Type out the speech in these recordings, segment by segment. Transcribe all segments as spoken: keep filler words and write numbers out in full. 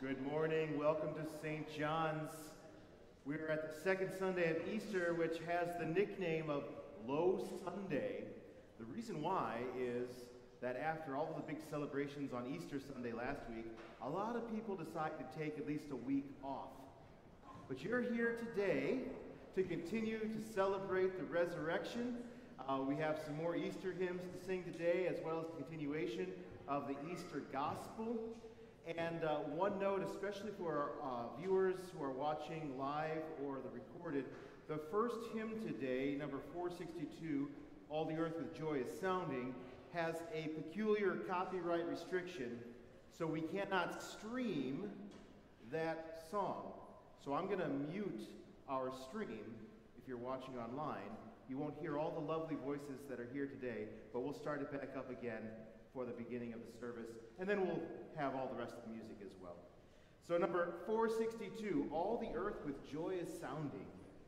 Good morning. Welcome to Saint John's. We're at the second Sunday of Easter, which has the nickname of Low Sunday. The reason why is that after all of the big celebrations on Easter Sunday last week, a lot of people decide to take at least a week off. But you're here today to continue to celebrate the resurrection. Uh, we have some more Easter hymns to sing today, as well as the continuation of the Easter Gospel. And uh, one note, especially for our uh, viewers who are watching live or the recorded, the first hymn today, number four sixty-two, All the Earth with Joy is Sounding, has a peculiar copyright restriction, so we cannot stream that song. So I'm going to mute our stream if you're watching online. You won't hear all the lovely voices that are here today, but we'll start it back up again for the beginning of the service, and then we'll have all the rest of the music as well. So number four sixty-two, All the Earth with Joy is Sounding.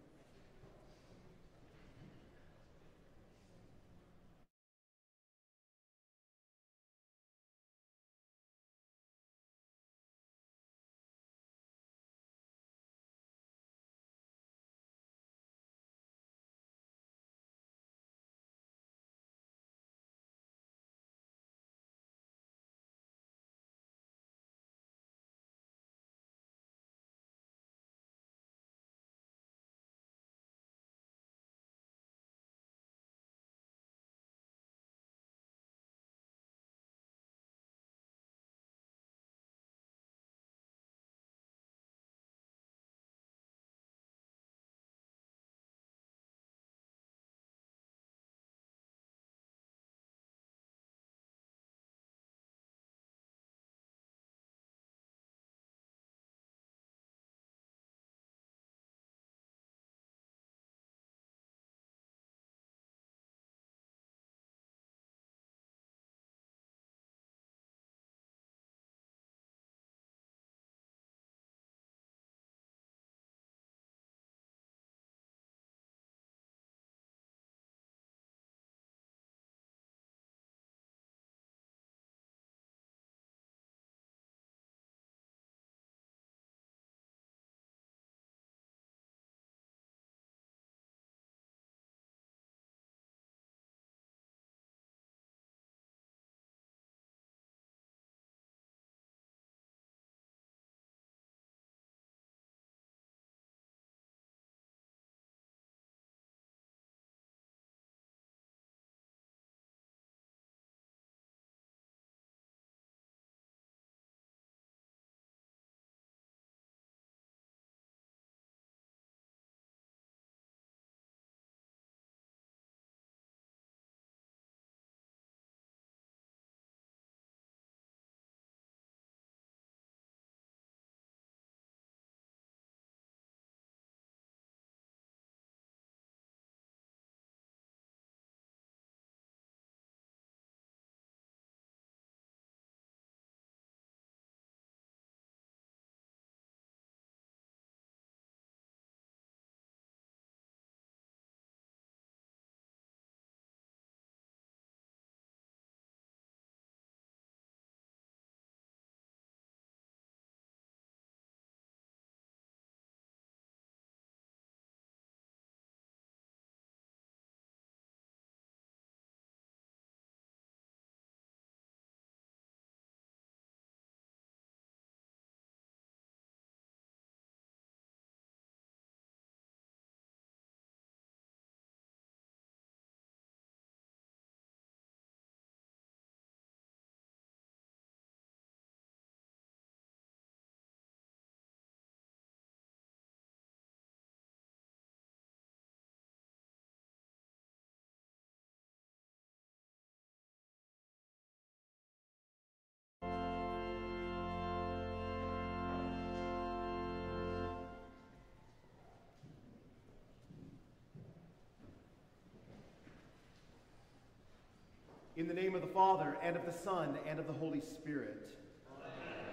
In the name of the Father, and of the Son, and of the Holy Spirit. Amen.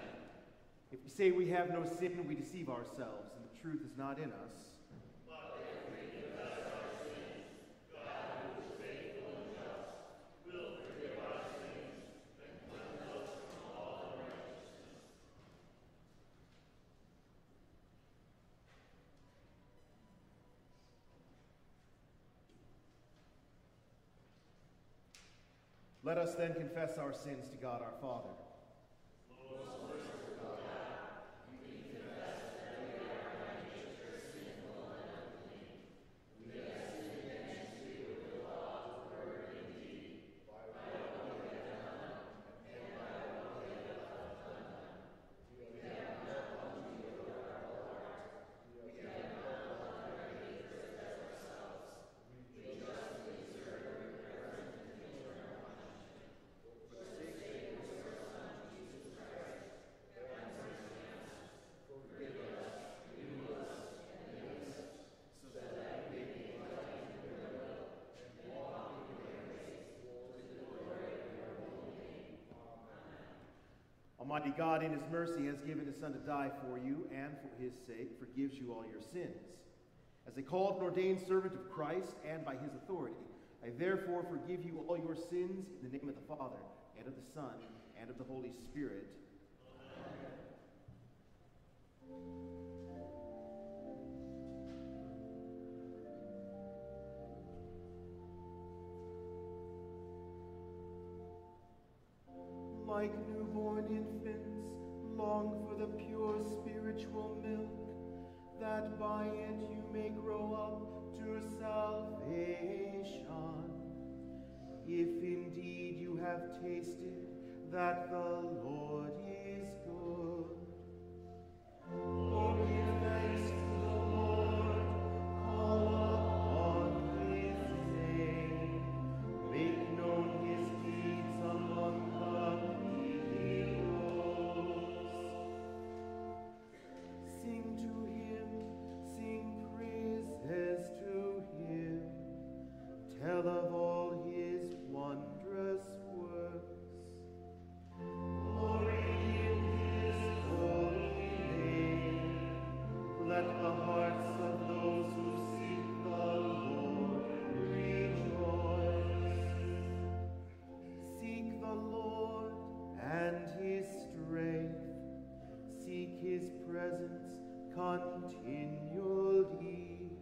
If we say we have no sin, we deceive ourselves, and the truth is not in us. But if we confess our sins, God, who is faithful and just, will forgive our sins and cleanse us from all unrighteousness. Let us then confess our sins to God our Father. Almighty God, in his mercy, has given his Son to die for you, and for his sake forgives you all your sins. As a called and ordained servant of Christ, and by his authority, I therefore forgive you all your sins in the name of the Father, and of the Son, and of the Holy Spirit. Amen. Like newborn infants, long for the pure spiritual milk, that by it you may grow up to salvation. If indeed you have tasted that the Lord is good. Oh, give thanks to the Lord, call upon his name, make known his deeds among the Sing to him, sing praises to him, tell of all his wondrous works. Glory in his holy name. Let the hearts of those who seek the Lord rejoice. Seek the Lord and his strength. Seek his presence continually.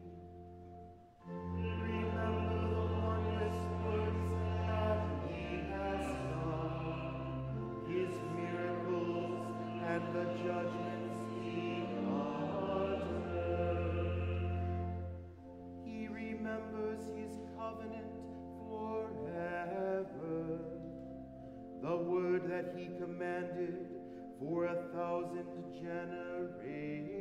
Remember the wondrous works that he has done, his miracles and the judgments he uttered. He remembers his covenant forever, the word that he commanded for a thousand generations.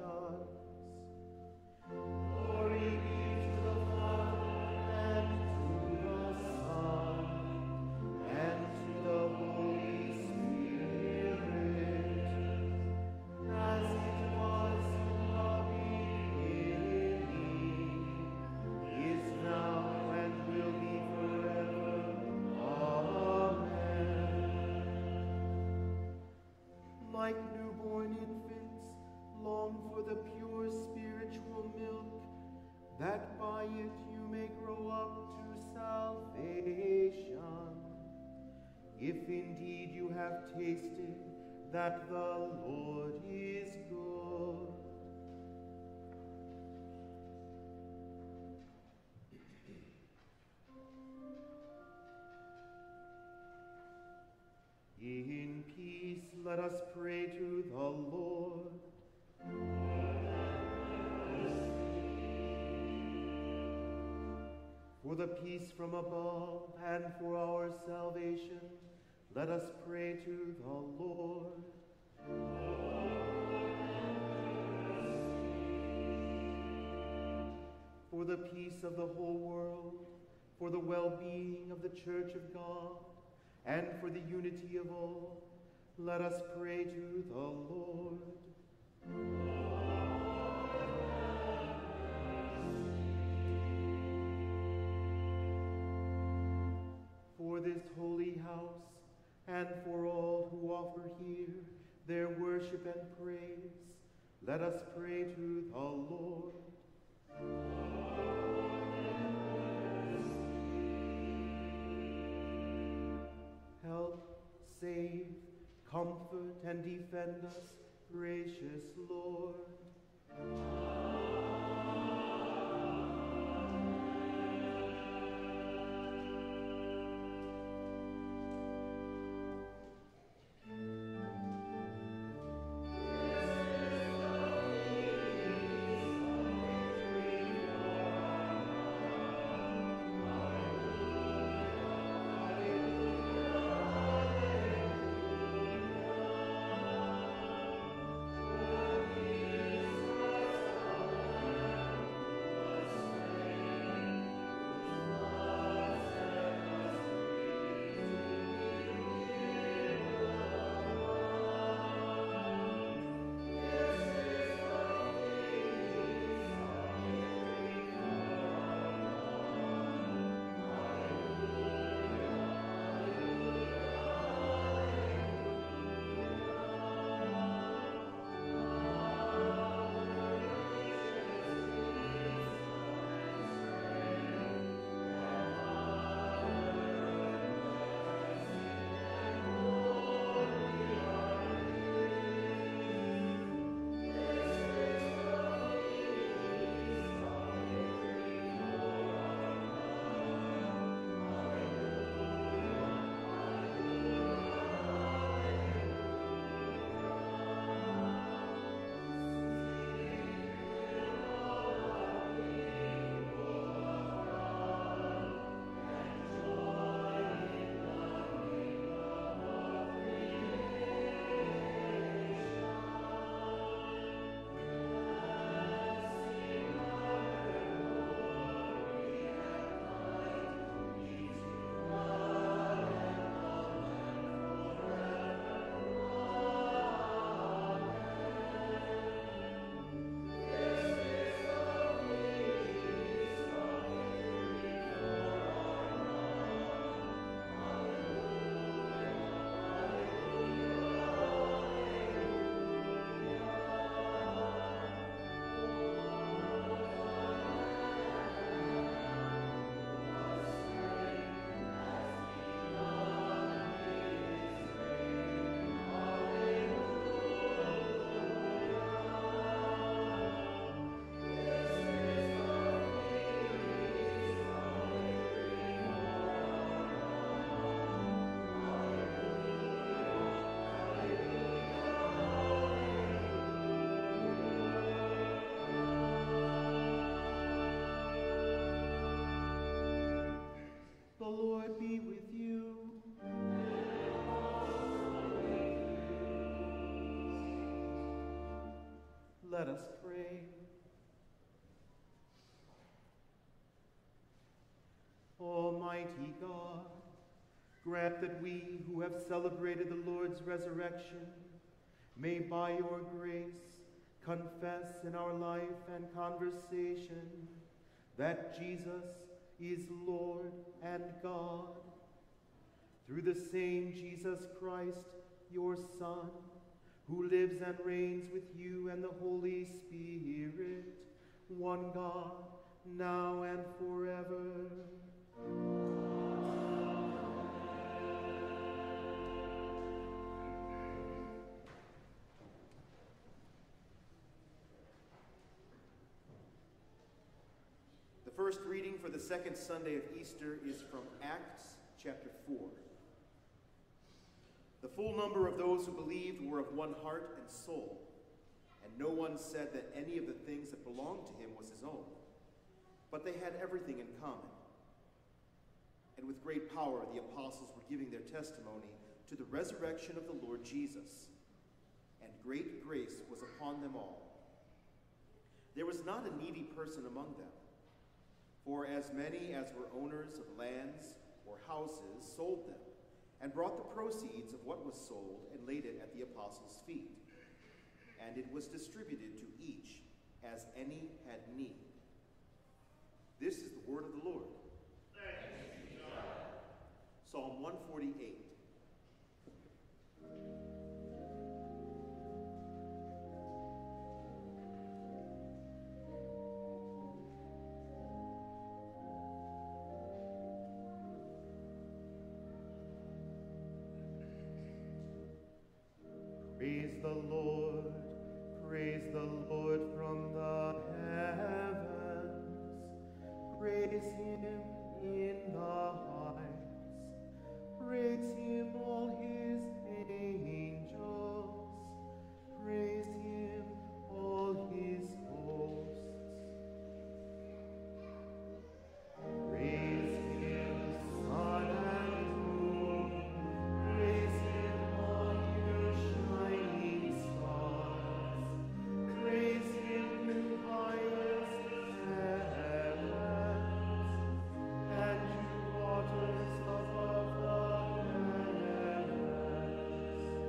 Glory be to the Father, and to the Son, and to the Holy Spirit, as it was in the beginning, is now, and will be forever. Amen. Like newborn infants, long for the pure spiritual milk, that by it you may grow up to salvation. If indeed you have tasted that the Lord is good. In peace, let us pray to the Lord. For the peace from above and for our salvation, let us pray to the Lord. For the peace of the whole world, for the well-being of the Church of God, and for the unity of all, let us pray to the Lord. For this holy house, and for all who offer here their worship and praise, let us pray to the Lord. Help, save, comfort, and defend us, gracious Lord. Let us pray. Almighty God, grant that we who have celebrated the Lord's resurrection may by your grace confess in our life and conversation that Jesus is Lord and God. Through the same Jesus Christ, your Son, who lives and reigns with you and the Holy Spirit, one God, now and forever. The first reading for the second Sunday of Easter is from Acts chapter four. The full number of those who believed were of one heart and soul, and no one said that any of the things that belonged to him was his own, but they had everything in common. And with great power the apostles were giving their testimony to the resurrection of the Lord Jesus, and great grace was upon them all. There was not a needy person among them, for as many as were owners of lands or houses sold them, and brought the proceeds of what was sold and laid it at the apostles' feet. And it was distributed to each as any had need. This is the word of the Lord. Thanks be to God. Psalm one forty-eight. Praise the Lord, praise the Lord from the heavens. Praise him in the heights. Praise him, all his angels. Praise him, all his hosts. Praise him, sun and moon. Praise him, all you shining stars. Praise him in highest heavens, and you waters above the heavens.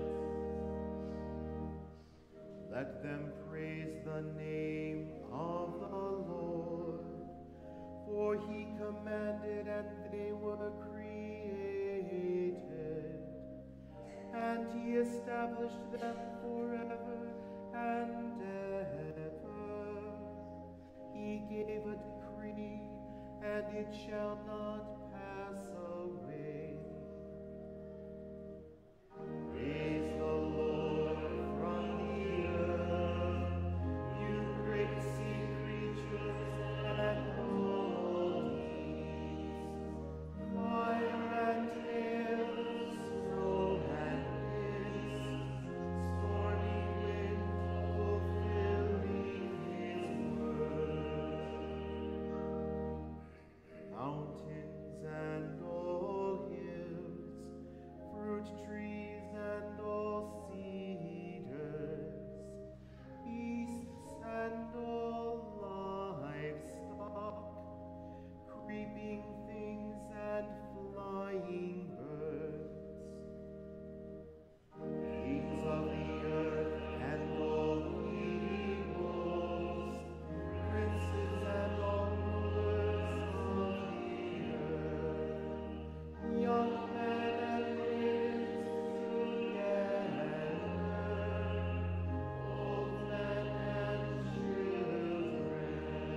Let them praise the name of the Lord, for he commanded and they were created, and he established them forever and ever. He gave a decree, and it shall not pass away. Praise the Lord from the earth, you great sea creatures and all deeds, fire and hail, snow and mist, stormy wind fulfilling his word. Mountains and all hills, fruit trees and all cedars, beasts and all livestock, creeping things and flying birds, kings of the earth and all peoples, princes and all rulers of the earth, young men and maidens together, old men and children.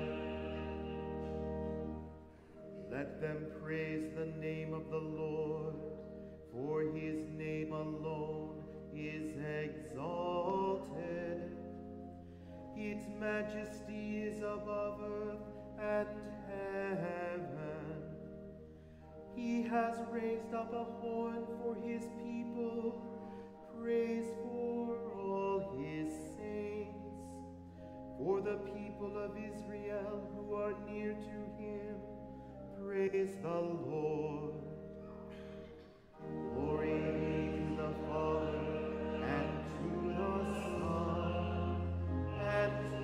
Let them praise the name of the Lord, for his name alone is exalted. His majesty is above earth and heaven. He has raised up a horn for his people, praise for all his saints, for the people of Israel who are near to him. Praise the Lord. Glory be to the Father, and to the Son, and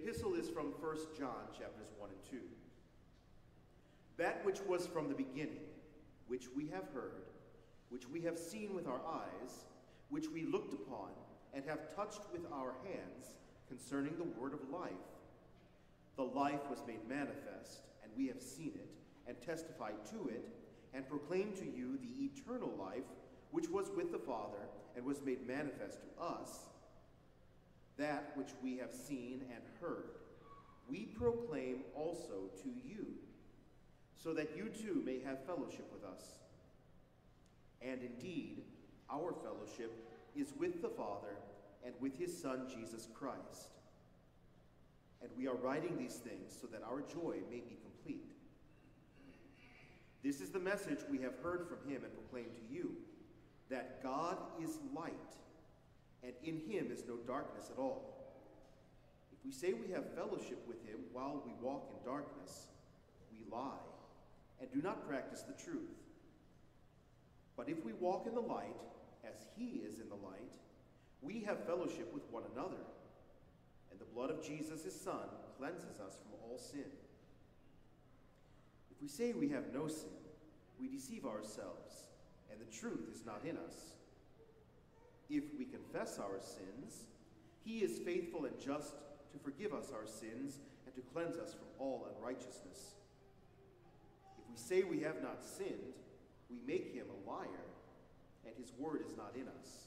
epistle is from First John chapters one and two. That which was from the beginning, which we have heard, which we have seen with our eyes, which we looked upon and have touched with our hands concerning the word of life. The life was made manifest, and we have seen it, and testified to it, and proclaimed to you the eternal life, which was with the Father, and was made manifest to us. That which we have seen and heard, we proclaim also to you, so that you too may have fellowship with us. And indeed, our fellowship is with the Father and with his Son, Jesus Christ. And we are writing these things so that our joy may be complete. This is the message we have heard from him and proclaimed to you, that God is light, and in him is no darkness at all. If we say we have fellowship with him while we walk in darkness, we lie and do not practice the truth. But if we walk in the light, as he is in the light, we have fellowship with one another, and the blood of Jesus, his Son, cleanses us from all sin. If we say we have no sin, we deceive ourselves, and the truth is not in us. If we confess our sins, he is faithful and just to forgive us our sins and to cleanse us from all unrighteousness. If we say we have not sinned, we make him a liar, and his word is not in us.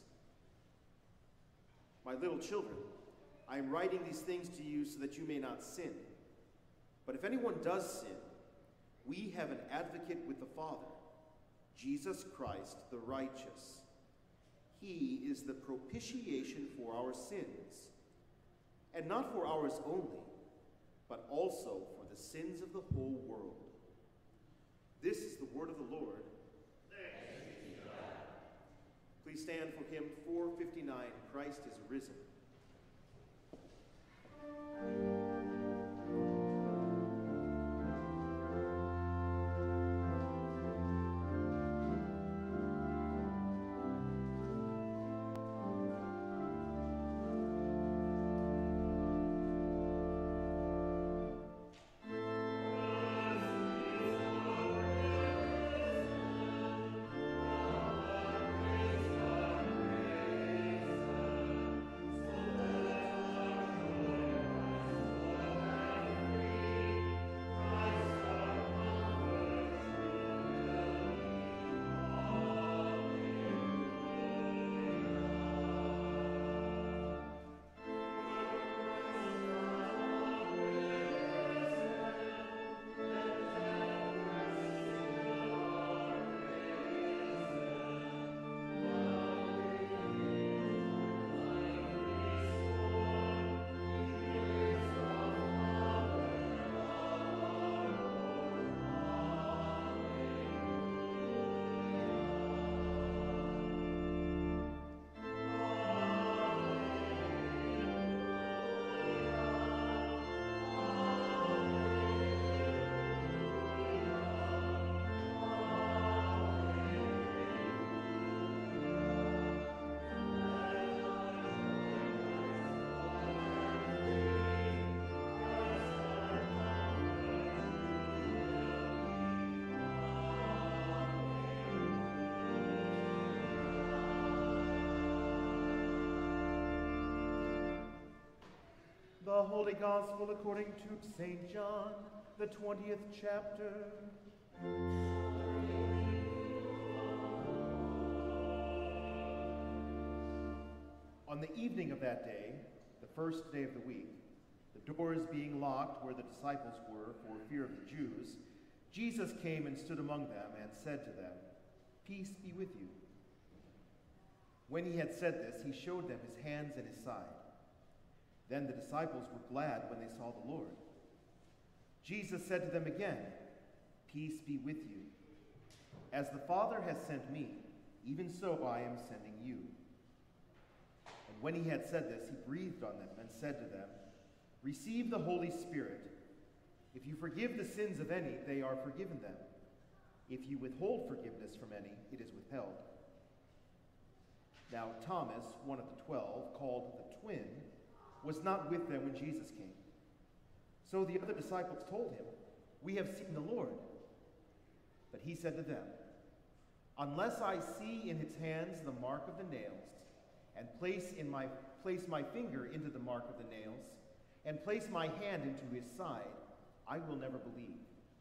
My little children, I am writing these things to you so that you may not sin. But if anyone does sin, we have an advocate with the Father, Jesus Christ the righteous. He is the propitiation for our sins, and not for ours only, but also for the sins of the whole world. This is the word of the Lord. Thanks be to God. Please stand for hymn four fifty-nine, Christ is risen. The Holy Gospel according to Saint John, the twentieth chapter. On the evening of that day, the first day of the week, the doors being locked where the disciples were for fear of the Jews, Jesus came and stood among them and said to them, "Peace be with you." When he had said this, he showed them his hands and his side. Then the disciples were glad when they saw the Lord. Jesus said to them again, "Peace be with you. As the Father has sent me, even so I am sending you." And when he had said this, he breathed on them and said to them, "Receive the Holy Spirit. If you forgive the sins of any, they are forgiven them. If you withhold forgiveness from any, it is withheld." Now Thomas, one of the twelve, called the twin, was not with them when Jesus came. So the other disciples told him, "We have seen the Lord." But he said to them, "Unless I see in his hands the mark of the nails, and place in my place my finger into the mark of the nails, and place my hand into his side, I will never believe."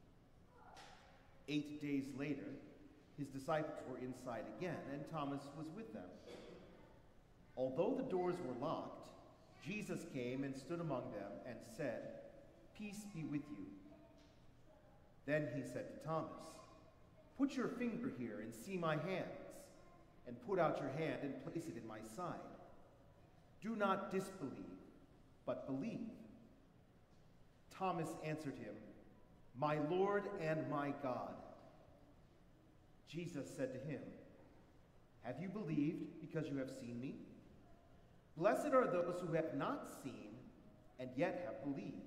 Eight days later, his disciples were inside again, and Thomas was with them. Although the doors were locked, Jesus came and stood among them and said, "Peace be with you." Then he said to Thomas, "Put your finger here and see my hands, and put out your hand and place it in my side. Do not disbelieve, but believe." Thomas answered him, "My Lord and my God." Jesus said to him, "Have you believed because you have seen me? Blessed are those who have not seen and yet have believed."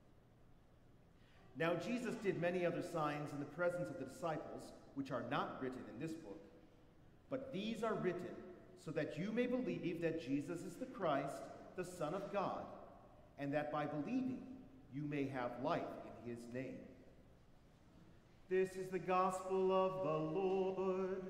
Now Jesus did many other signs in the presence of the disciples, which are not written in this book. But these are written so that you may believe that Jesus is the Christ, the Son of God, and that by believing you may have life in his name. This is the gospel of the Lord.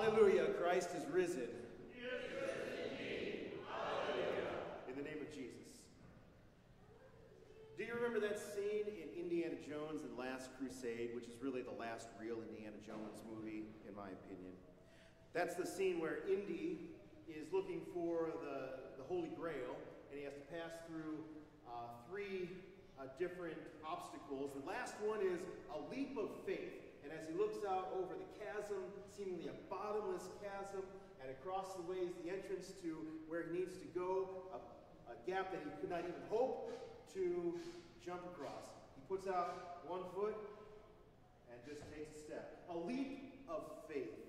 Hallelujah, Christ is risen. He is risen indeed. Hallelujah. In the name of Jesus. Do you remember that scene in Indiana Jones and Last Crusade, which is really the last real Indiana Jones movie, in my opinion? That's the scene where Indy is looking for the, the Holy Grail, and he has to pass through uh, three uh, different obstacles. The last one is a leap of faith. And as he looks out over the chasm, seemingly a bottomless chasm, and across the way is the entrance to where he needs to go, a, a gap that he could not even hope to jump across. He puts out one foot and just takes a step. A leap of faith.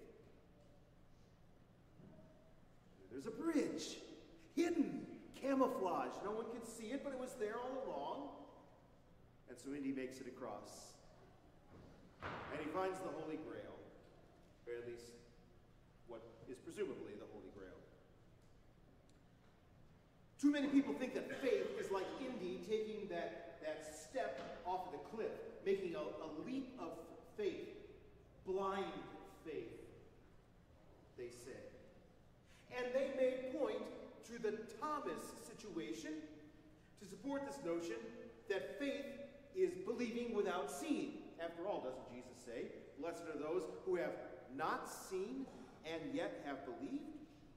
There's a bridge, hidden, camouflaged. No one could see it, but it was there all along. And so Indy makes it across. And he finds the Holy Grail, or at least what is presumably the Holy Grail. Too many people think that faith is like Indy taking that, that step off of the cliff, making a, a leap of faith, blind faith, they say. And they made point to the Thomas situation to support this notion that faith is believing without seeing. After all, doesn't Jesus say, blessed are those who have not seen and yet have believed?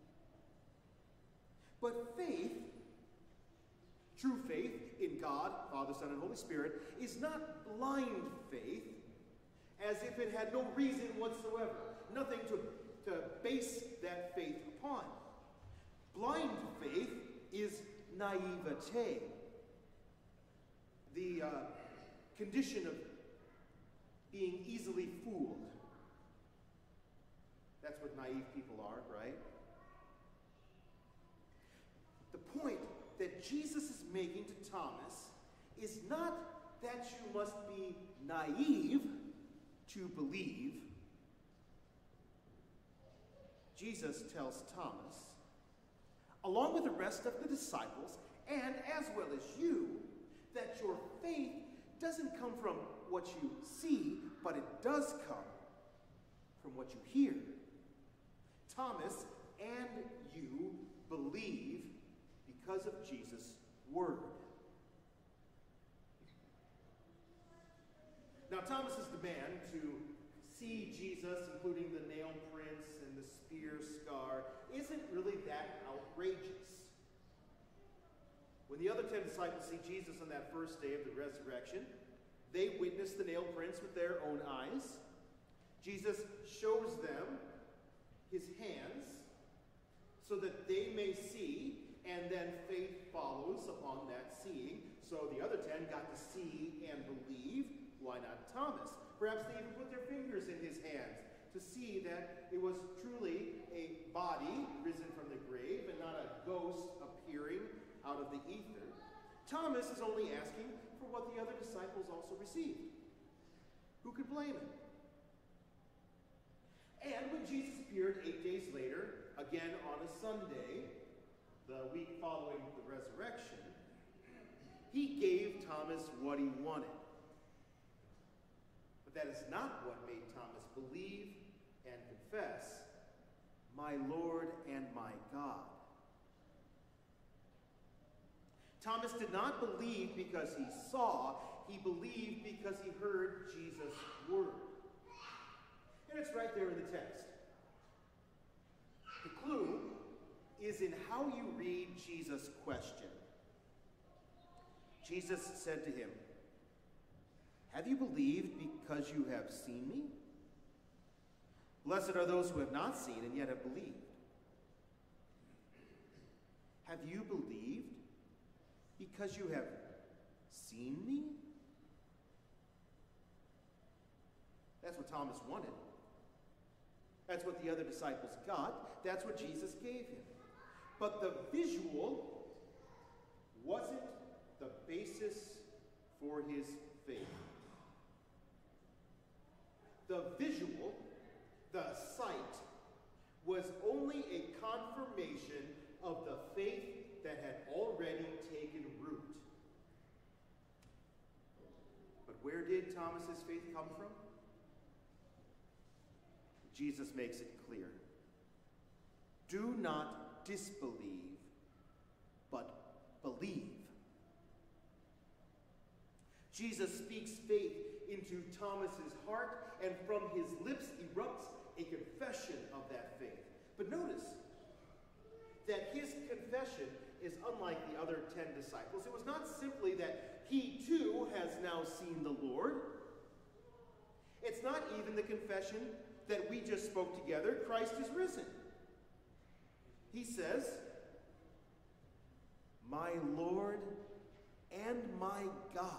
But faith, true faith in God, Father, Son, and Holy Spirit, is not blind faith as if it had no reason whatsoever, nothing to, to base that faith upon. Blind faith is naivete, the uh, condition of being easily fooled. That's what naive people are, right? The point that Jesus is making to Thomas is not that you must be naive to believe. Jesus tells Thomas, along with the rest of the disciples, and as well as you, that your faith doesn't come from what you see, but it does come from what you hear. Thomas and you believe because of Jesus' word. Now, Thomas's demand to see Jesus, including the nail prints and the spear scar, isn't really that outrageous. When the other ten disciples see Jesus on that first day of the resurrection, they witness the nail prints with their own eyes. Jesus shows them his hands so that they may see, and then faith follows upon that seeing. So the other ten got to see and believe. Why not Thomas? Perhaps they even put their fingers in his hands to see that it was truly a body risen from the grave and not a ghost appearing out of the ether. Thomas is only asking for what the other disciples also received. Who could blame him? And when Jesus appeared eight days later, again on a Sunday, the week following the resurrection, he gave Thomas what he wanted. But that is not what made Thomas believe and confess, my Lord and my God. Thomas did not believe because he saw, he believed because he heard Jesus' word. And it's right there in the text. The clue is in how you read Jesus' question. Jesus said to him, have you believed because you have seen me? Blessed are those who have not seen and yet have believed. Have you believed because you have seen me? That's what Thomas wanted. That's what the other disciples got. That's what Jesus gave him. But the visual wasn't the basis for his faith. The visual, the sight, was only a confirmation of the faith that had already taken root. But where did Thomas's faith come from? Jesus makes it clear. Do not disbelieve, but believe. Jesus speaks faith into Thomas's heart, and from his lips erupts a confession of that faith. But notice that his confession is unlike the other ten disciples. It was not simply that he too has now seen the Lord. It's not even the confession that we just spoke together, Christ is risen. He says, my Lord and my God.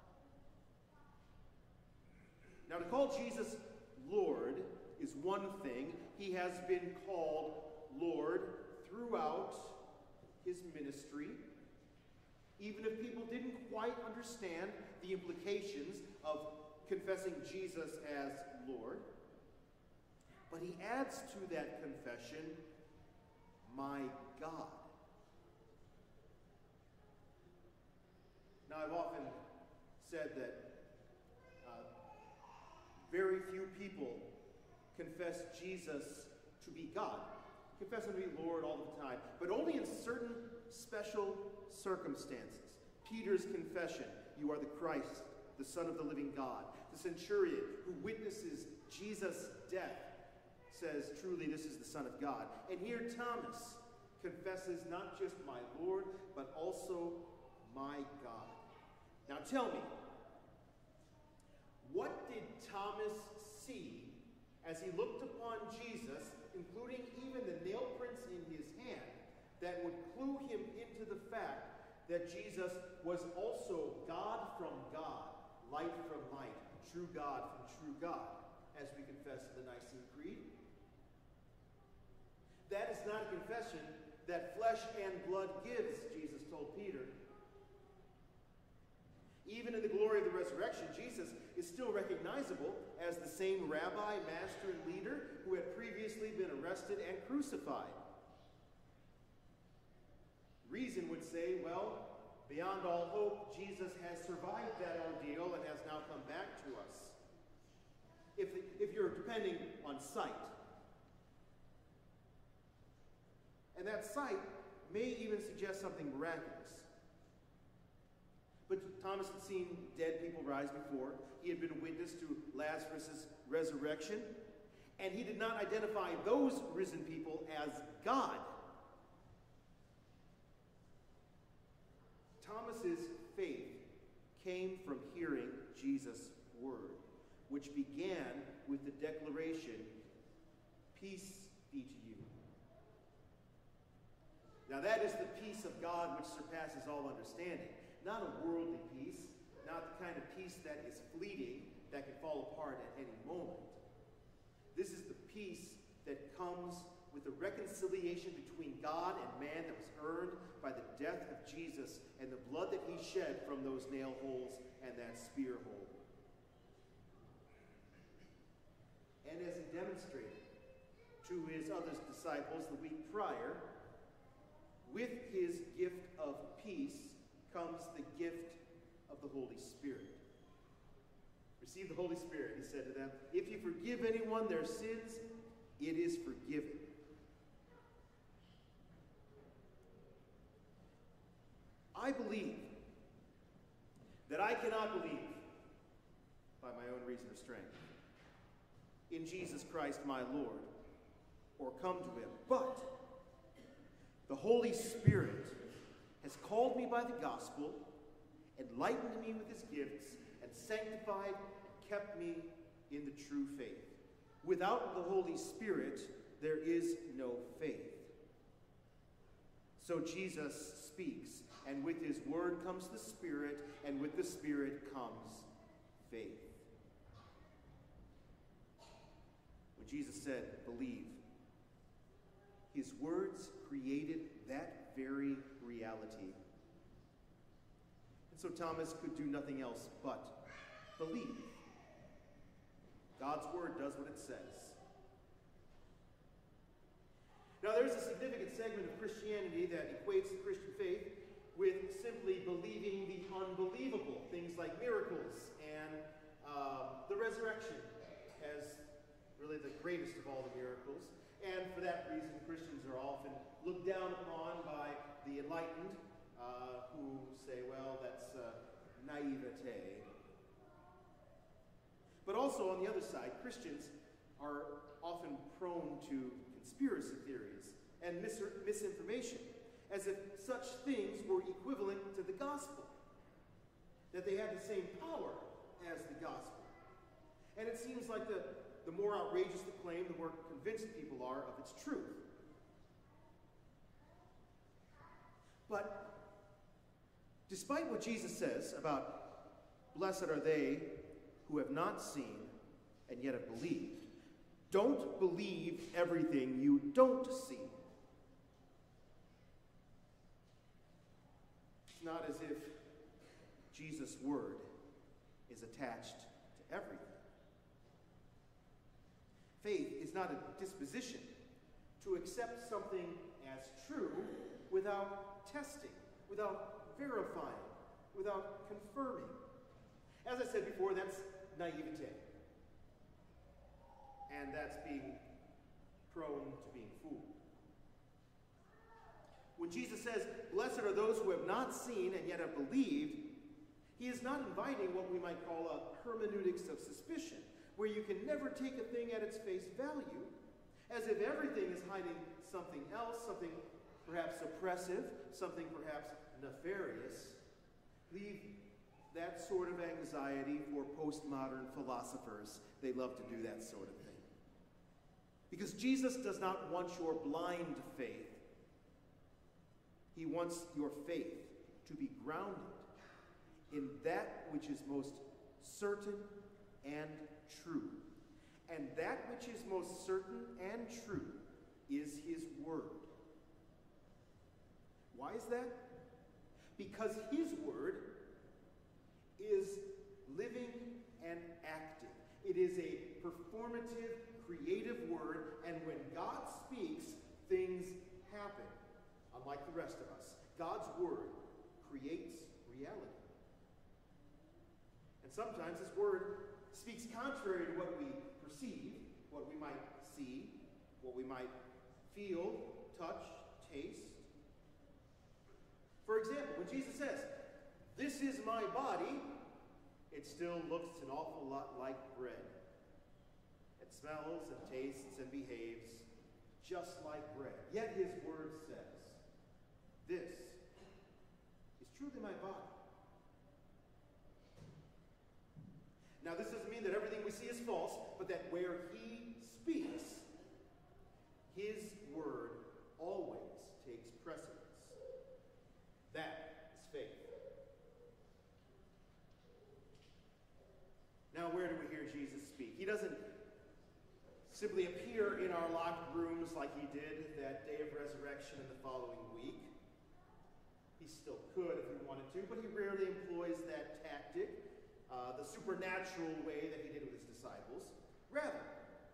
Now, to call Jesus Lord is one thing. He has been called Lord throughout his ministry, even if people didn't quite understand the implications of confessing Jesus as Lord. But he adds to that confession, my God. Now, I've often said that uh, very few people confess Jesus to be God. Confess him to be Lord all the time, but only in certain special circumstances. Peter's confession, you are the Christ, the Son of the living God. The centurion who witnesses Jesus' death says, truly this is the Son of God. And here Thomas confesses not just my Lord, but also my God. Now tell me, what did Thomas see as he looked upon Jesus, including even the nail prints in his hand, that would clue him into the fact that Jesus was also God from God, light from light, true God from true God, as we confess in the Nicene Creed? That is not a confession that flesh and blood gives, Jesus told Peter. Even in the glory of the resurrection, Jesus is still recognizable as the same rabbi, master, and leader who had previously been arrested and crucified. Reason would say, well, beyond all hope, Jesus has survived that ordeal and has now come back to us. If, if you're depending on sight. And that sight may even suggest something miraculous. But Thomas had seen dead people rise before. He had been a witness to Lazarus' resurrection. And he did not identify those risen people as God. Thomas's faith came from hearing Jesus' word, which began with the declaration, peace be to you. Now that is the peace of God which surpasses all understanding. Not a worldly peace, not the kind of peace that is fleeting, that can fall apart at any moment. This is the peace that comes with the reconciliation between God and man that was earned by the death of Jesus and the blood that he shed from those nail holes and that spear hole. And as he demonstrated to his other disciples the week prior, with his gift of peace comes the gift of the Holy Spirit. Receive the Holy Spirit, he said to them. If you forgive anyone their sins, it is forgiven. I believe that I cannot believe by my own reason or strength in Jesus Christ my Lord, or come to him. But the Holy Spirit has called me by the gospel, enlightened me with his gifts, and sanctified and kept me in the true faith. Without the Holy Spirit, there is no faith. So Jesus speaks, and with his word comes the Spirit, and with the Spirit comes faith. When Jesus said, believe, his words created that very reality. And so Thomas could do nothing else but believe. God's word does what it says. Now there's a significant segment of Christianity that equates the Christian faith with simply believing the unbelievable. Things like miracles and uh, the resurrection as really the greatest of all the miracles. And for that reason, Christians are often looked down upon by the enlightened, uh, who say, well, that's uh, naivete. But also, on the other side, Christians are often prone to conspiracy theories and mis misinformation, as if such things were equivalent to the gospel, that they had the same power as the gospel. And it seems like the, the more outrageous the claim, the more convinced people are of its truth. But despite what Jesus says about blessed are they who have not seen and yet have believed, don't believe everything you don't see. It's not as if Jesus' word is attached to everything. Faith is not a disposition to accept something as true without testing, without verifying, without confirming. As I said before, that's naivete. And that's being prone to being fooled. When Jesus says, blessed are those who have not seen and yet have believed, he is not inviting what we might call a hermeneutics of suspicion, where you can never take a thing at its face value, as if everything is hiding something else, something perhaps oppressive, something perhaps nefarious. Leave that sort of anxiety for postmodern philosophers. They love to do that sort of thing. Because Jesus does not want your blind faith. He wants your faith to be grounded in that which is most certain and true. And that which is most certain and true is his word. Why is that? Because his word is living and active. It is a performative, creative word, and when God speaks, things happen. Unlike the rest of us, God's word creates reality. And sometimes his word speaks contrary to what we perceive, what we might see, what we might feel, touch, taste. For example, when Jesus says, "This is my body," it still looks an awful lot like bread. It smells and tastes and behaves just like bread. Yet his word says, "This is truly my body." Now, this doesn't mean that everything we see is false, but that where he speaks, his word always takes precedence. That is faith. Now, where do we hear Jesus speak? He doesn't simply appear in our locked rooms like he did that day of resurrection and the following week. He still could if he wanted to, but he rarely employs that tactic, uh, the supernatural way that he did with his disciples. Rather,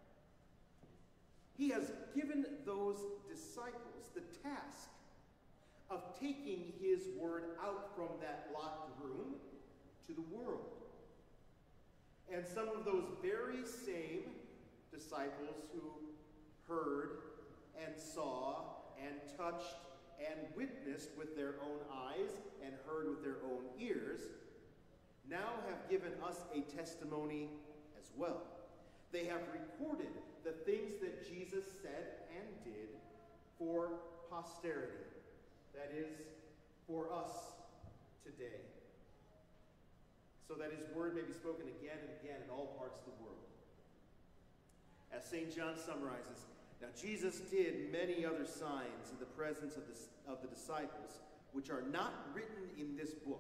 he has given those disciples the task of taking his word out from that locked room to the world. And some of those very same disciples who heard and saw and touched and witnessed with their own eyes and heard with their own ears now have given us a testimony as well. They have recorded the things that Jesus said and did for posterity. That is, for us today. So that his word may be spoken again and again in all parts of the world. As Saint John summarizes, now Jesus did many other signs in the presence of the, of the disciples, which are not written in this book.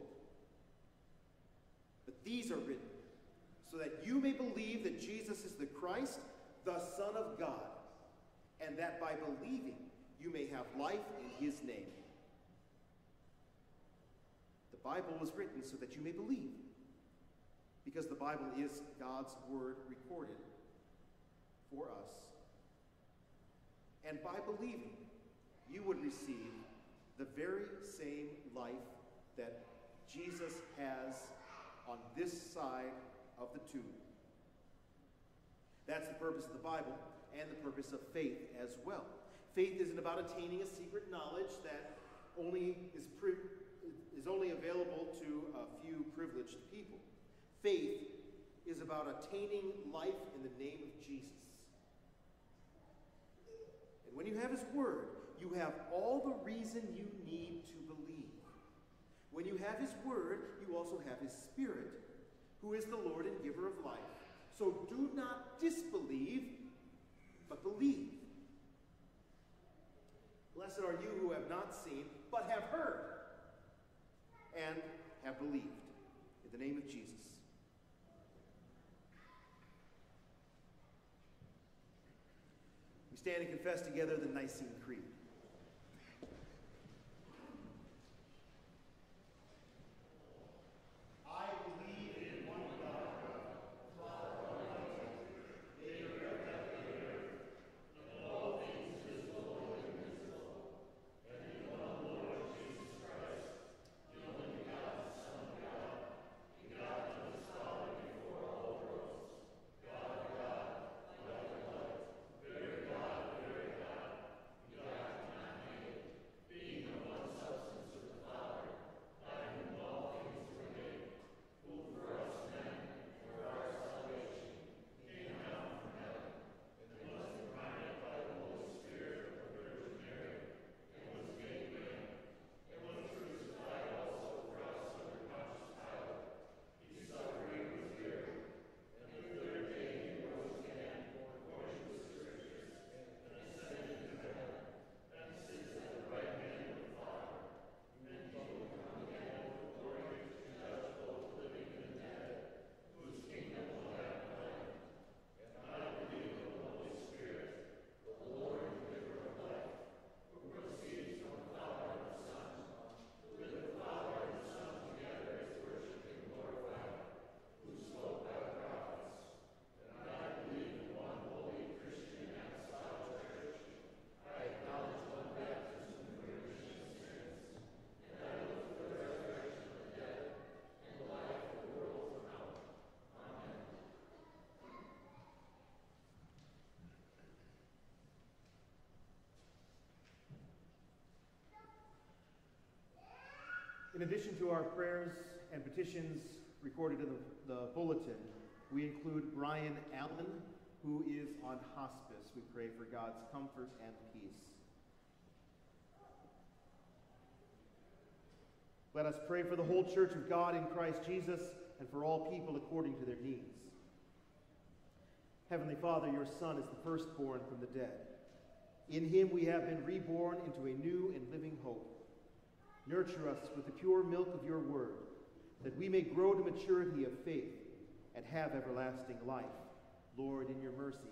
But these are written so that you may believe that Jesus is the Christ, the Son of God, and that by believing you may have life in his name. The Bible was written so that you may believe, because the Bible is God's word recorded for us. And by believing, you would receive the very same life that Jesus has on this side of the tomb. That's the purpose of the Bible, and the purpose of faith as well. Faith isn't about attaining a secret knowledge that only is, pri- is only available to a few privileged people. Faith is about attaining life in the name of Jesus. And when you have his word, you have all the reason you need to believe. When you have his word, you also have his Spirit, who is the Lord and giver of life. So do not disbelieve, but believe. Blessed are you who have not seen, but have heard, and have believed. In the name of Jesus. We stand and confess together the Nicene Creed. In addition to our prayers and petitions recorded in the, the bulletin, we include Brian Allen, who is on hospice. We pray for God's comfort and peace. Let us pray for the whole Church of God in Christ Jesus and for all people according to their needs. Heavenly Father, your Son is the firstborn from the dead. In him we have been reborn into a new and living hope. Nurture us with the pure milk of your word, that we may grow to maturity of faith and have everlasting life. Lord, in your mercy,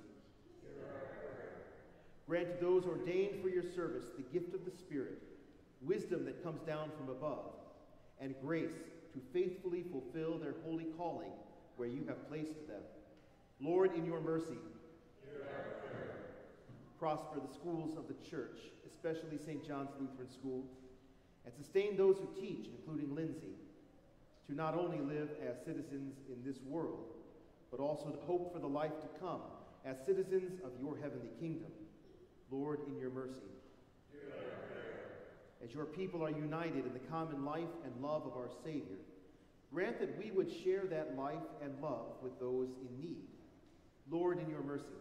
grant to those ordained for your service the gift of the Spirit, wisdom that comes down from above, and grace to faithfully fulfill their holy calling where you have placed them. Lord, in your mercy, prosper the schools of the church, especially Saint John's Lutheran School, and sustain those who teach, including Lindsay, to not only live as citizens in this world, but also to hope for the life to come as citizens of your heavenly kingdom. Lord, in your mercy. As your people are united in the common life and love of our Savior, grant that we would share that life and love with those in need. Lord, in your mercy.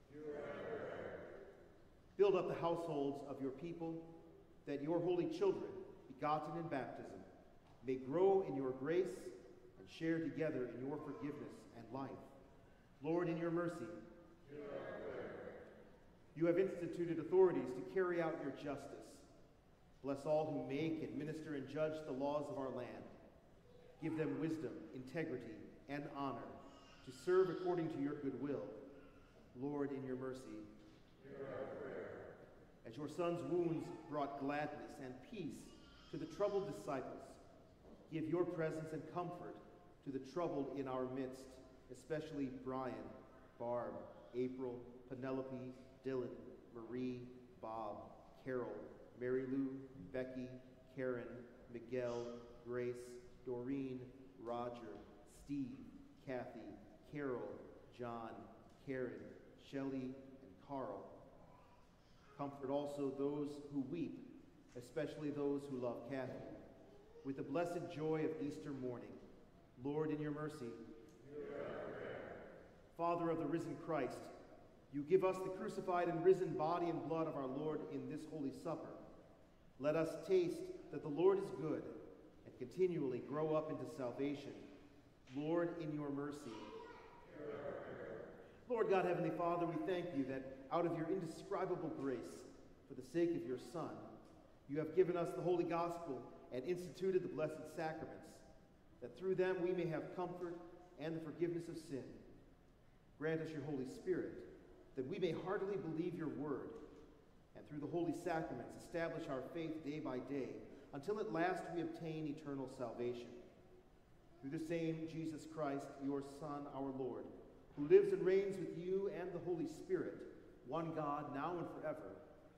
Build up the households of your people, that your holy children, begotten in baptism, may grow in your grace and share together in your forgiveness and life. Lord, in your mercy. You have instituted authorities to carry out your justice. Bless all who make, administer, and judge the laws of our land. Give them wisdom, integrity, and honor to serve according to your good will. Lord, in your mercy. As your Son's wounds brought gladness and peace to the troubled disciples, give your presence and comfort to the troubled in our midst, especially Brian, Barb, April, Penelope, Dylan, Marie, Bob, Carol, Mary Lou, Becky, Karen, Miguel, Grace, Doreen, Roger, Steve, Kathy, Carol, John, Karen, Shelley, and Carl. Comfort also those who weep, especially those who love Kathy, with the blessed joy of Easter morning. Lord, in your mercy, hear our prayer. Father of the risen Christ, you give us the crucified and risen body and blood of our Lord in this holy supper. Let us taste that the Lord is good and continually grow up into salvation. Lord, in your mercy. Hear our prayer. Lord God, Heavenly Father, we thank you that out of your indescribable grace, for the sake of your Son, you have given us the holy gospel and instituted the blessed sacraments, that through them we may have comfort and the forgiveness of sin. Grant us your Holy Spirit, that we may heartily believe your word, and through the holy sacraments establish our faith day by day, until at last we obtain eternal salvation. Through the same Jesus Christ, your Son, our Lord, who lives and reigns with you and the Holy Spirit, one God, now and forever.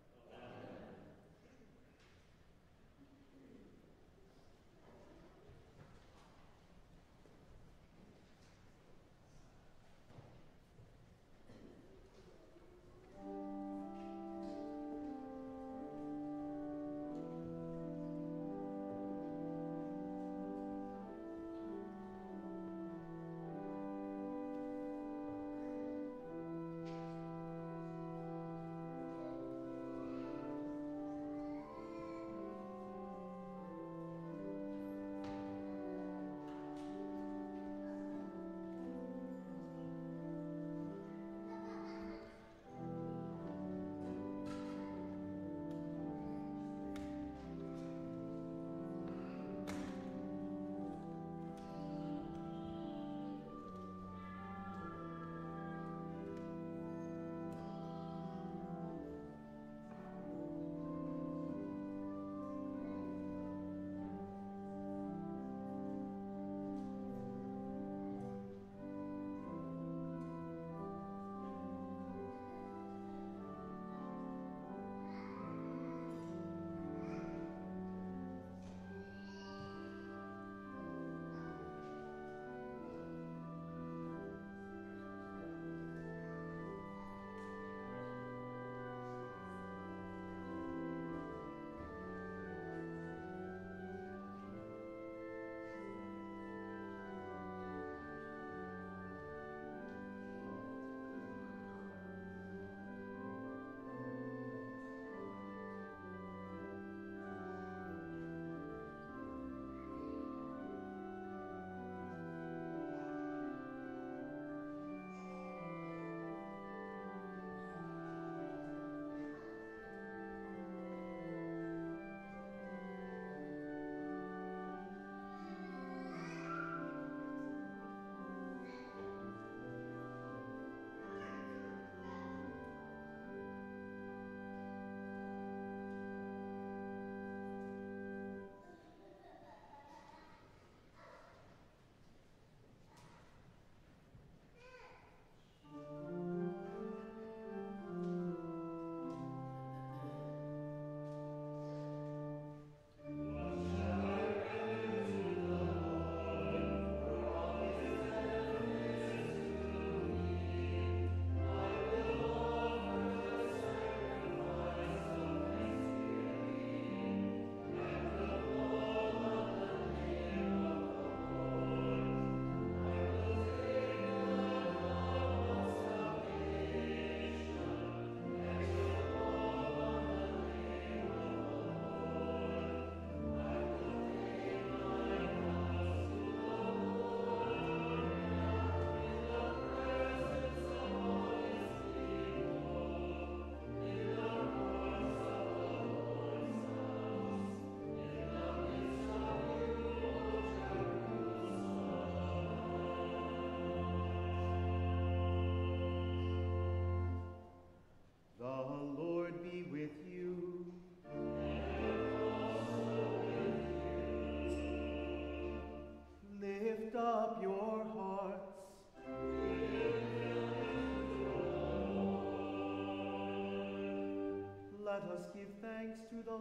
Let us give thanks to the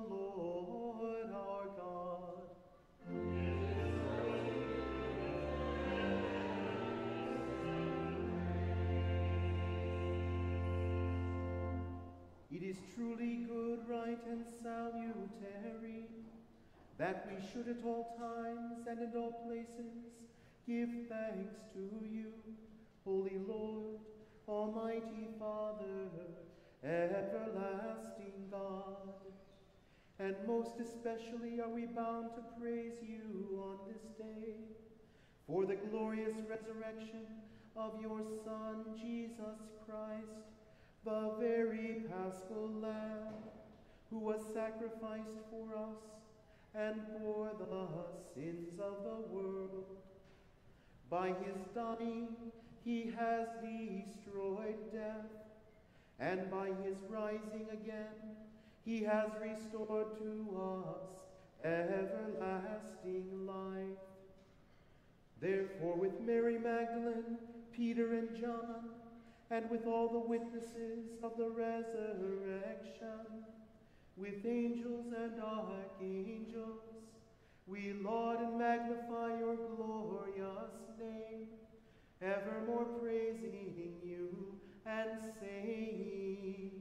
Lord our God. It is truly good, right, and salutary that we should at all times and in all places give thanks to you, Holy Lord, Almighty Father, everlasting God. And most especially are we bound to praise you on this day for the glorious resurrection of your Son, Jesus Christ, the very Paschal Lamb, who was sacrificed for us and for the sins of the world. By his dying, he has destroyed death, and by his rising again, he has restored to us everlasting life. Therefore, with Mary Magdalene, Peter and John, and with all the witnesses of the resurrection, with angels and archangels, we laud and magnify your glorious name, evermore praising you and saying,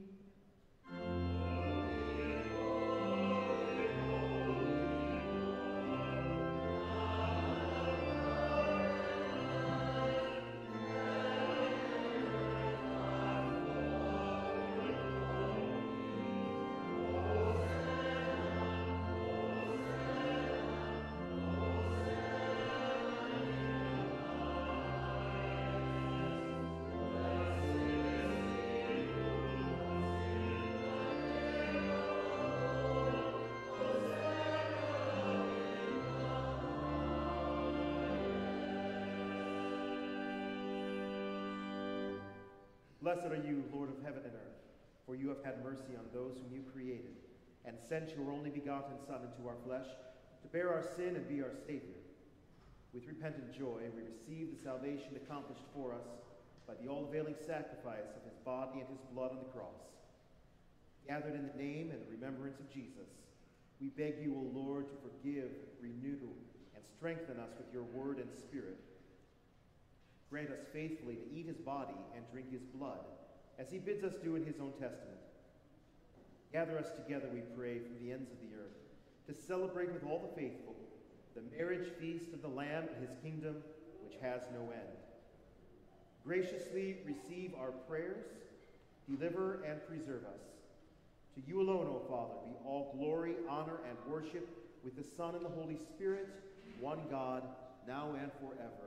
Blessed are you, Lord of heaven and earth, for you have had mercy on those whom you created, and sent your only begotten Son into our flesh, to bear our sin and be our Savior. With repentant joy, we receive the salvation accomplished for us by the all-availing sacrifice of his body and his blood on the cross. Gathered in the name and the remembrance of Jesus, we beg you, O Lord, to forgive, renew, and strengthen us with your word and spirit. Grant us faithfully to eat his body and drink his blood, as he bids us do in his own testament. Gather us together, we pray, from the ends of the earth, to celebrate with all the faithful the marriage feast of the Lamb and his kingdom, which has no end. Graciously receive our prayers, deliver and preserve us. To you alone, O Father, be all glory, honor, and worship with the Son and the Holy Spirit, one God, now and forever.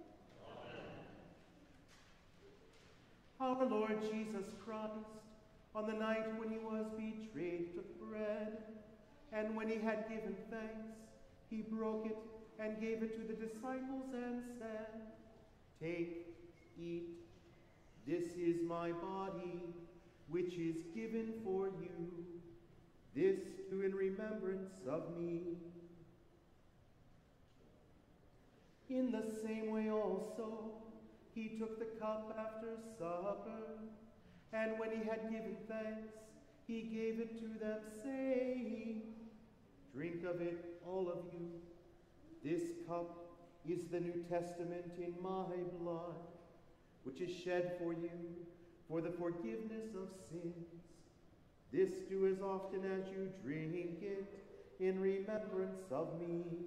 Our Lord Jesus Christ, on the night when he was betrayed, took bread, and when he had given thanks, he broke it and gave it to the disciples and said, "Take, eat, this is my body, which is given for you. This do in remembrance of me." In the same way also, he took the cup after supper, and when he had given thanks, he gave it to them, saying, "Drink of it, all of you. This cup is the New Testament in my blood, which is shed for you for the forgiveness of sins. This do as often as you drink it in remembrance of me."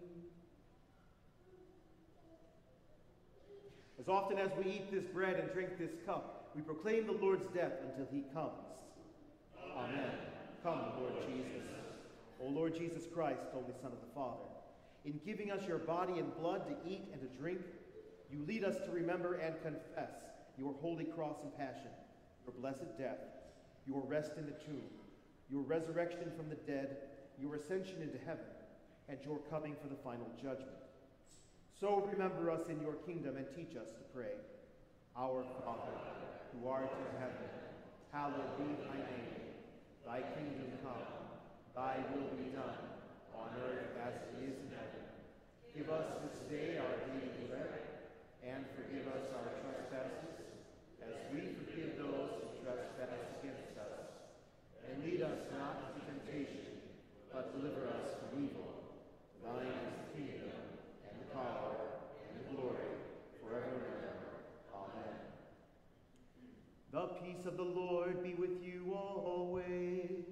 As often as we eat this bread and drink this cup, we proclaim the Lord's death until he comes. Amen. Amen. Come, Lord Jesus. O Lord Jesus Christ, only Son of the Father, in giving us your body and blood to eat and to drink, you lead us to remember and confess your holy cross and passion, your blessed death, your rest in the tomb, your resurrection from the dead, your ascension into heaven, and your coming for the final judgment. So remember us in your kingdom and teach us to pray. Our Father, who art in heaven, hallowed be thy name. Thy kingdom come, thy will be done, on earth as it is in heaven. Give us this day our daily bread, and forgive us our trespasses, as we forgive those who trespass against us. And lead us not into temptation, but deliver us from evil. Thine is the kingdom, and the power, and the glory, forever and ever. Amen. The peace of the Lord be with you always.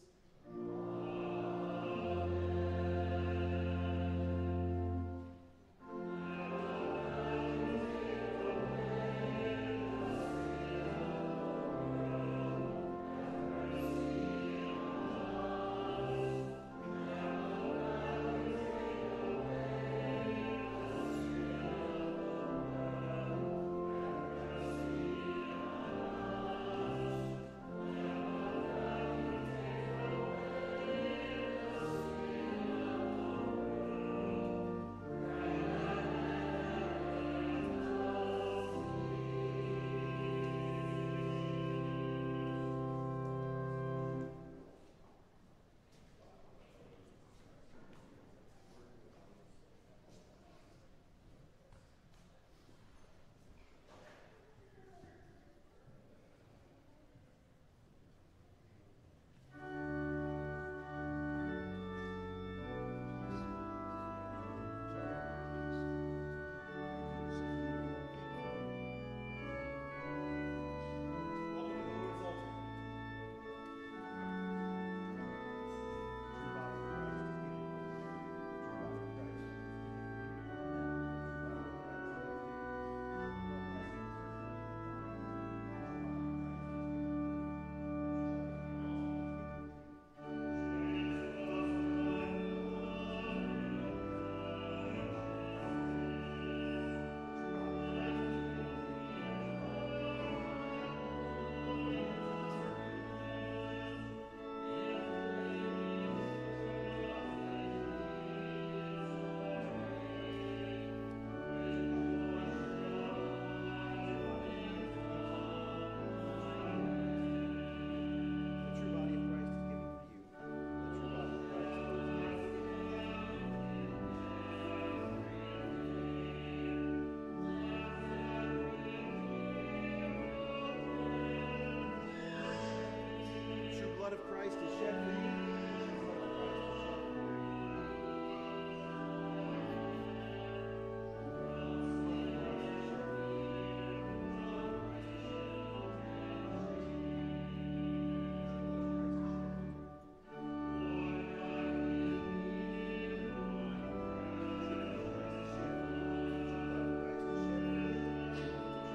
Blood of Christ is shed for you.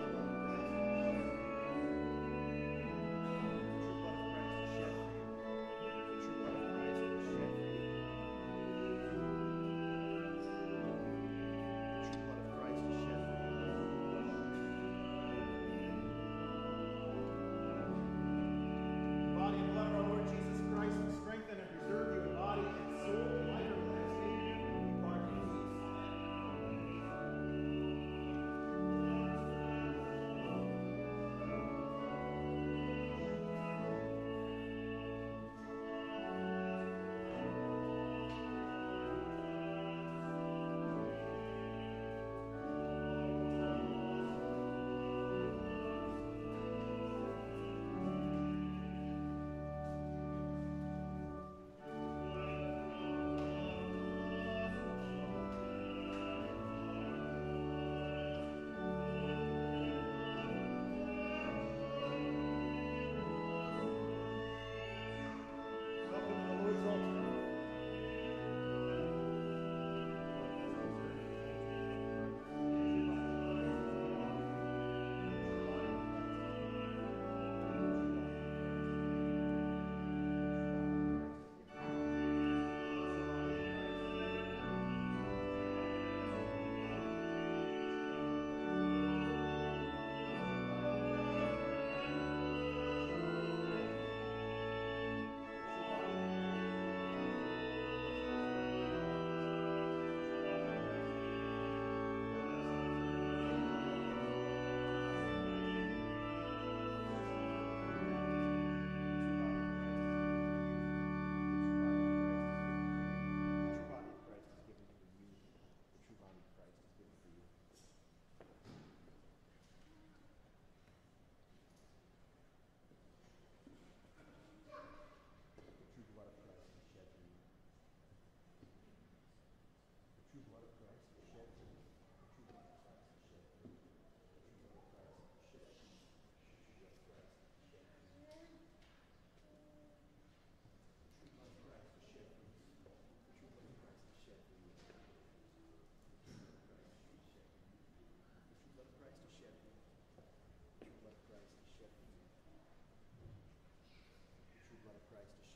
True blood of Christ is shed for you.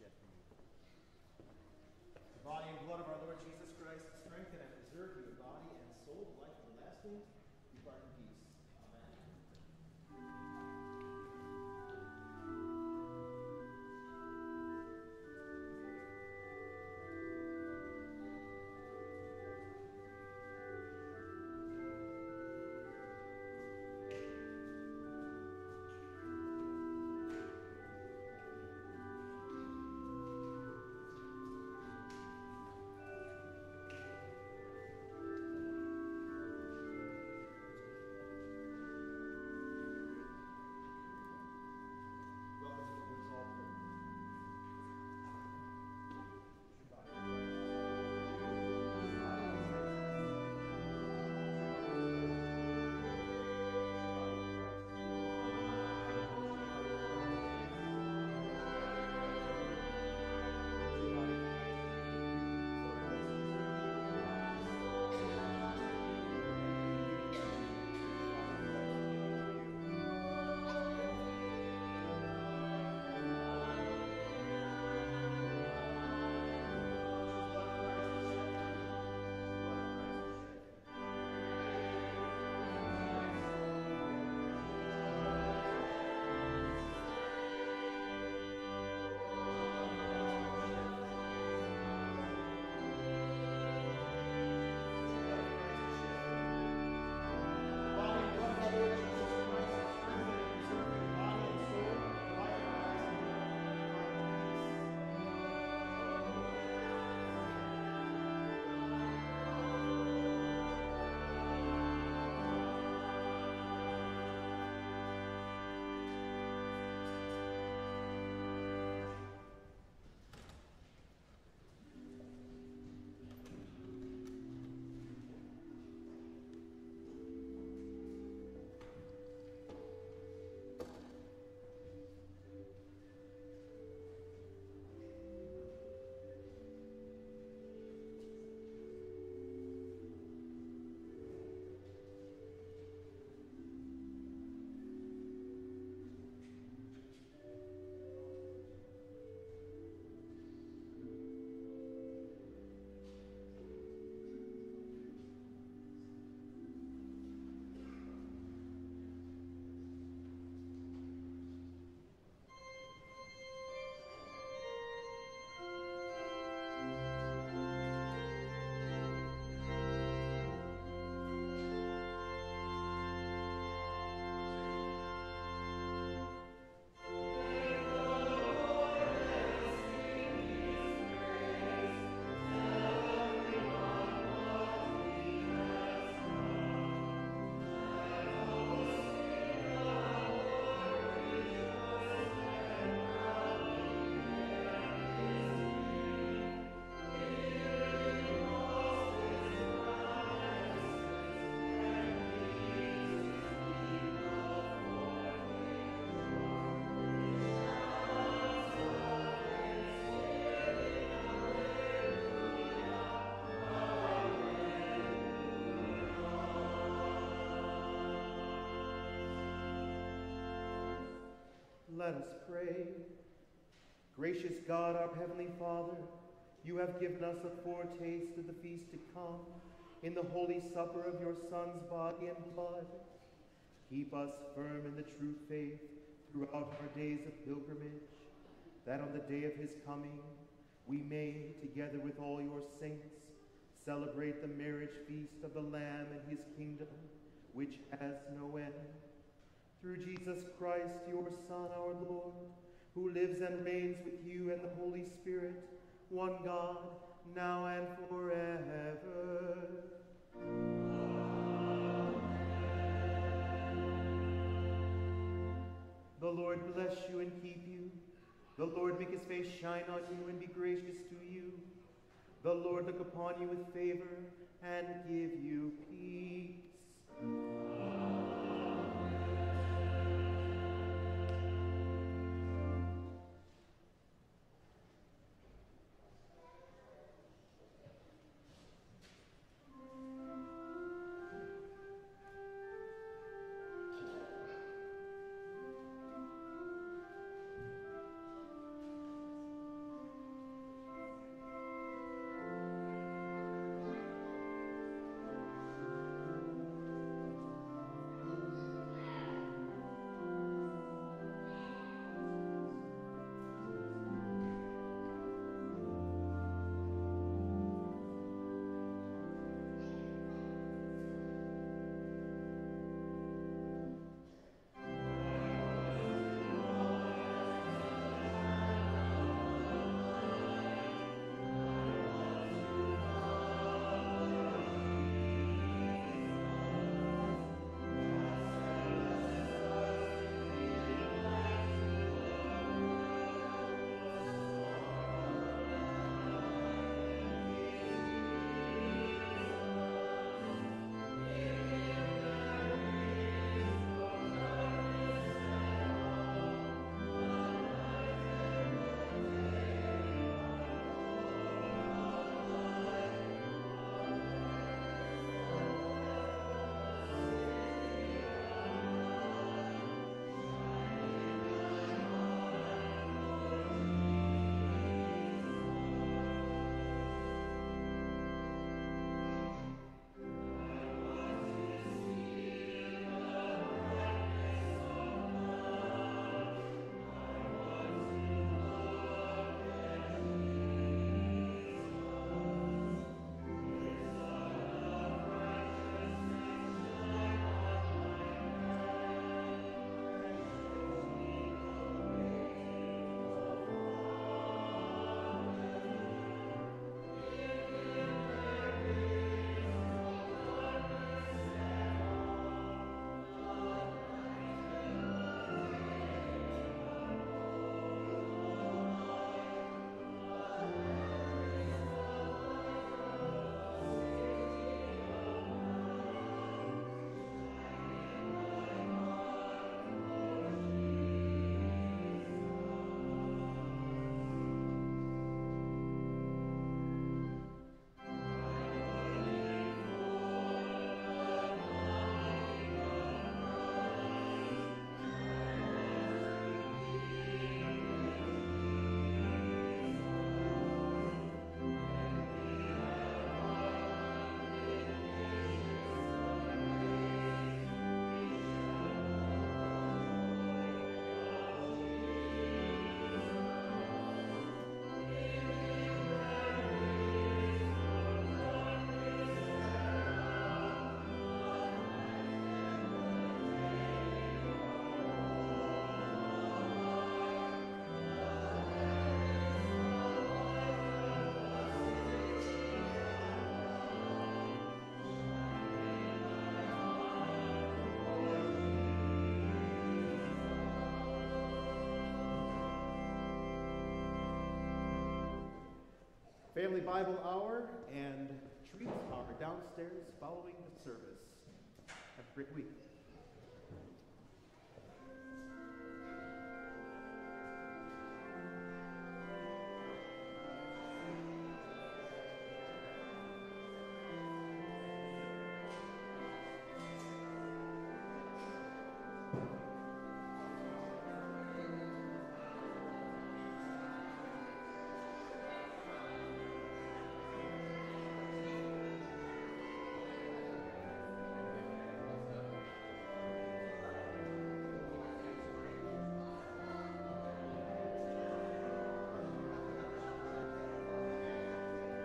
shed for you. The body and blood of our Lord Jesus Christ, strengthen and preserve you in body and soul, to life everlasting. Depart in peace. Amen. Let us pray. Gracious God, our Heavenly Father, you have given us a foretaste of the feast to come in the holy supper of your Son's body and blood. Keep us firm in the true faith throughout our days of pilgrimage, that on the day of his coming we may, together with all your saints, celebrate the marriage feast of the Lamb and his kingdom, which has no end. Through Jesus Christ, your Son, our Lord, who lives and reigns with you and the Holy Spirit, one God, now and forever. Amen. The Lord bless you and keep you. The Lord make his face shine on you and be gracious to you. The Lord look upon you with favor and give you peace. Family Bible Hour and treats are downstairs following the service. Have a great week.